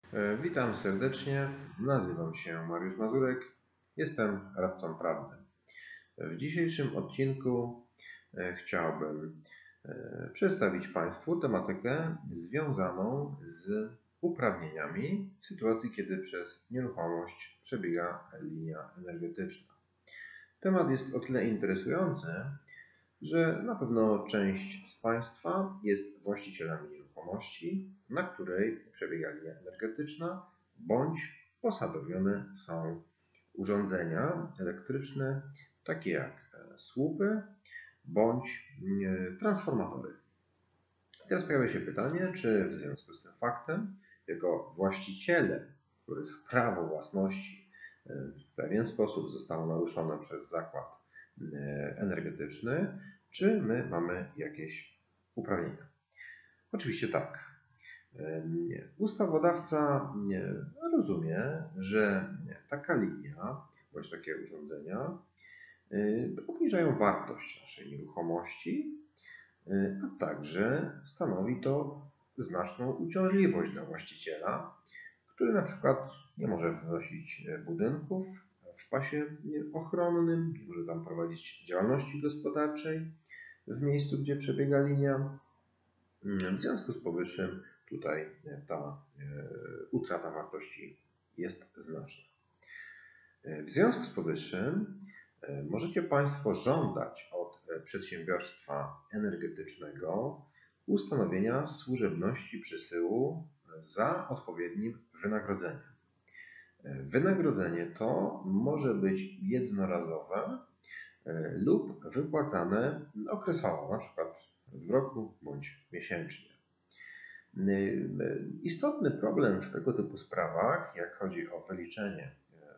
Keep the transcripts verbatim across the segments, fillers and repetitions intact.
E, Witam serdecznie, nazywam się Mariusz Mazurek, jestem radcą prawnym. W dzisiejszym odcinku e, chciałbym e, przedstawić Państwu tematykę związaną z uprawnieniami w sytuacji, kiedy przez nieruchomość przebiega linia energetyczna. Temat jest o tyle interesujący, że na pewno część z Państwa jest właścicielami nieruchomości, na której przebiega linia energetyczna, bądź posadowione są urządzenia elektryczne, takie jak słupy bądź transformatory. Teraz pojawia się pytanie, czy w związku z tym faktem, jako właściciele, których prawo własności w pewien sposób zostało naruszone przez zakład energetyczny, czy my mamy jakieś uprawnienia? Oczywiście tak. Ustawodawca rozumie, że taka linia bądź takie urządzenia obniżają wartość naszej nieruchomości, a także stanowi to znaczną uciążliwość dla właściciela, który na przykład nie może wznosić budynków w pasie ochronnym, nie może tam prowadzić działalności gospodarczej w miejscu, gdzie przebiega linia. W związku z powyższym tutaj ta utrata wartości jest znaczna. W związku z powyższym możecie Państwo żądać od przedsiębiorstwa energetycznego ustanowienia służebności przesyłu za odpowiednim wynagrodzeniem. Wynagrodzenie to może być jednorazowe lub wypłacane okresowo, na przykład w roku bądź miesięcznie. Istotny problem w tego typu sprawach, jak chodzi o wyliczenie,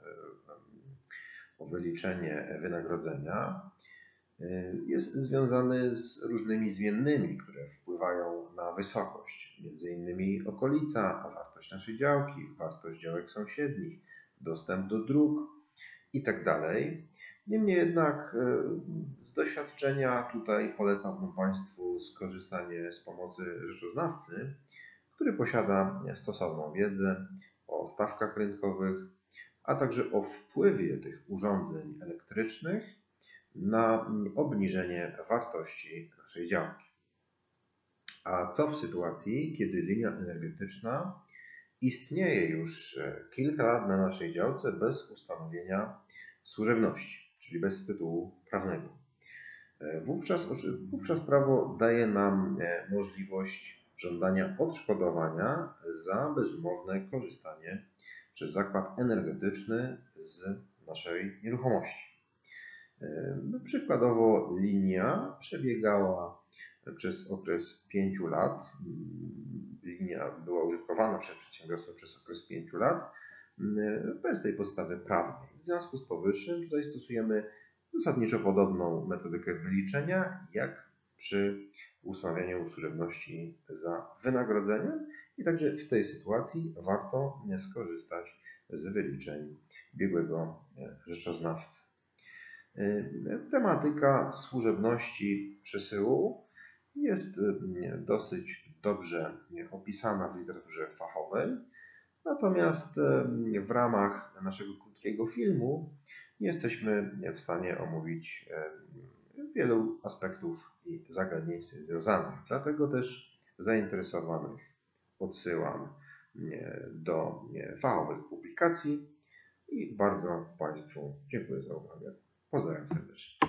o wyliczenie wynagrodzenia, jest związany z różnymi zmiennymi, które wpływają na wysokość, między innymi okolica, wartość naszej działki, wartość działek sąsiednich, dostęp do dróg itd. Niemniej jednak z doświadczenia tutaj polecałbym Państwu skorzystanie z pomocy rzeczoznawcy, który posiada stosowną wiedzę o stawkach rynkowych, a także o wpływie tych urządzeń elektrycznych na obniżenie wartości naszej działki. A co w sytuacji, kiedy linia energetyczna istnieje już kilka lat na naszej działce bez ustanowienia służebności, czyli bez tytułu prawnego? Wówczas, wówczas prawo daje nam możliwość żądania odszkodowania za bezumowne korzystanie przez zakład energetyczny z naszej nieruchomości. Przykładowo linia przebiegała przez okres pięciu lat. Linia była użytkowana przez przedsiębiorstwo przez okres pięciu lat bez tej podstawy prawnej. W związku z powyższym tutaj stosujemy zasadniczo podobną metodykę wyliczenia jak przy ustanowieniu służebności za wynagrodzeniem i także w tej sytuacji warto skorzystać z wyliczeń biegłego rzeczoznawcy. Tematyka służebności przesyłu jest dosyć dobrze opisana w literaturze fachowej, natomiast w ramach naszego krótkiego filmu nie jesteśmy w stanie omówić wielu aspektów i zagadnień z tym związanych. Dlatego też zainteresowanych odsyłam do fachowych publikacji i bardzo Państwu dziękuję za uwagę. Pozdrawiam serdecznie.